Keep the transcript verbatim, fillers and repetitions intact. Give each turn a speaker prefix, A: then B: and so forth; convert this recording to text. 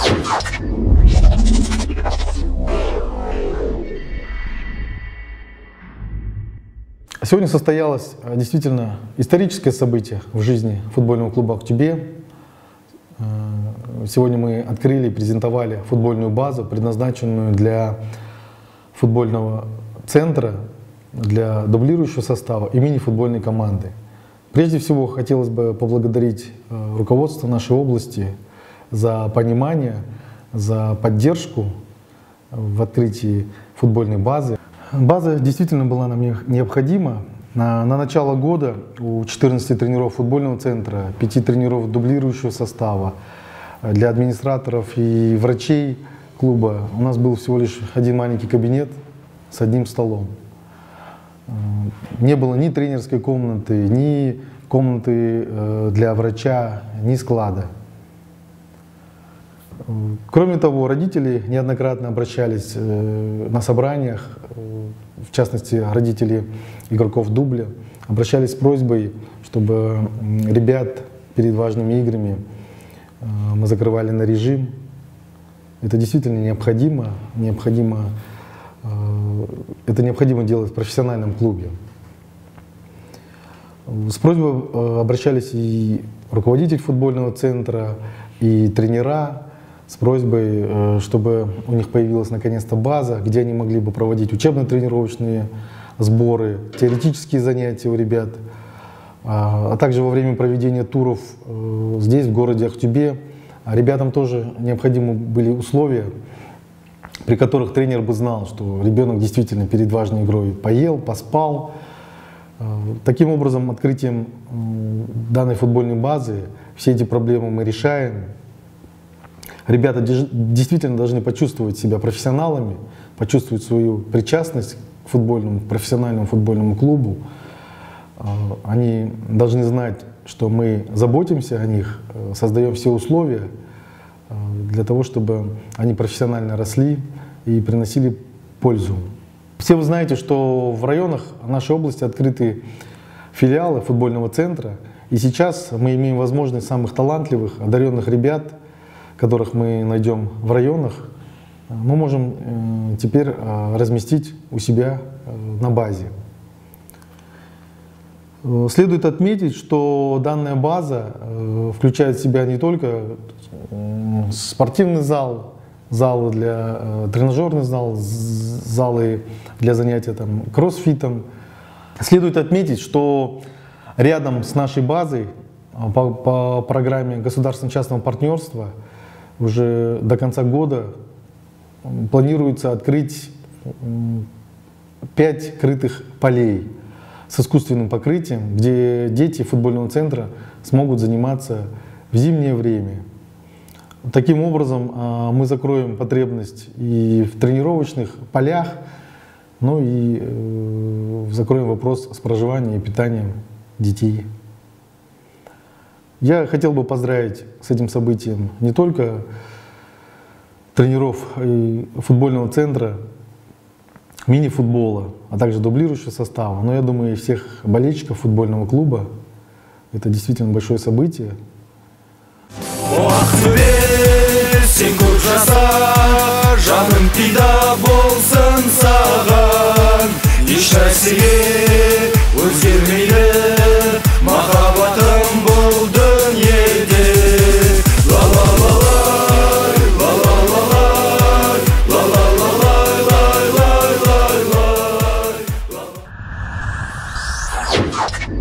A: Сегодня состоялось действительно историческое событие в жизни футбольного клуба «Актюбе». Сегодня мы открыли и презентовали футбольную базу, предназначенную для футбольного центра, для дублирующего состава и мини-футбольной команды. Прежде всего, хотелось бы поблагодарить руководство нашей области за понимание, за поддержку в открытии футбольной базы. База действительно была нам необходима. На, на начало года у четырнадцати тренеров футбольного центра, пяти тренеров дублирующего состава, для администраторов и врачей клуба у нас был всего лишь один маленький кабинет с одним столом. Не было ни тренерской комнаты, ни комнаты для врача, ни склада. Кроме того, родители неоднократно обращались на собраниях, в частности, родители игроков дубля, обращались с просьбой, чтобы ребят перед важными играми мы закрывали на режим. Это действительно необходимо, необходимо, это необходимо делать в профессиональном клубе. С просьбой обращались и руководитель футбольного центра, и тренера, с просьбой, чтобы у них появилась наконец-то база, где они могли бы проводить учебно-тренировочные сборы, теоретические занятия у ребят, а также во время проведения туров здесь, в городе Актюбе, ребятам тоже необходимы были условия, при которых тренер бы знал, что ребенок действительно перед важной игрой поел, поспал. Таким образом, открытием данной футбольной базы все эти проблемы мы решаем. Ребята действительно должны почувствовать себя профессионалами, почувствовать свою причастность к футбольному, к профессиональному футбольному клубу. Они должны знать, что мы заботимся о них, создаем все условия для того, чтобы они профессионально росли и приносили пользу. Все вы знаете, что в районах нашей области открыты филиалы футбольного центра, и сейчас мы имеем возможность самых талантливых, одаренных ребят, которых мы найдем в районах, мы можем теперь разместить у себя на базе. Следует отметить, что данная база включает в себя не только спортивный зал, залы для тренажерный зал, залы для занятия там, кроссфитом. Следует отметить, что рядом с нашей базой по, по программе государственно-частного партнерства уже до конца года планируется открыть пять крытых полей с искусственным покрытием, где дети футбольного центра смогут заниматься в зимнее время. Таким образом, мы закроем потребность и в тренировочных полях, ну и закроем вопрос с проживанием и питанием детей. Я хотел бы поздравить с этим событием не только тренеров футбольного центра, мини-футбола, а также дублирующего состава, но я думаю и всех болельщиков футбольного клуба. Это действительно большое событие.
B: We'll be right back.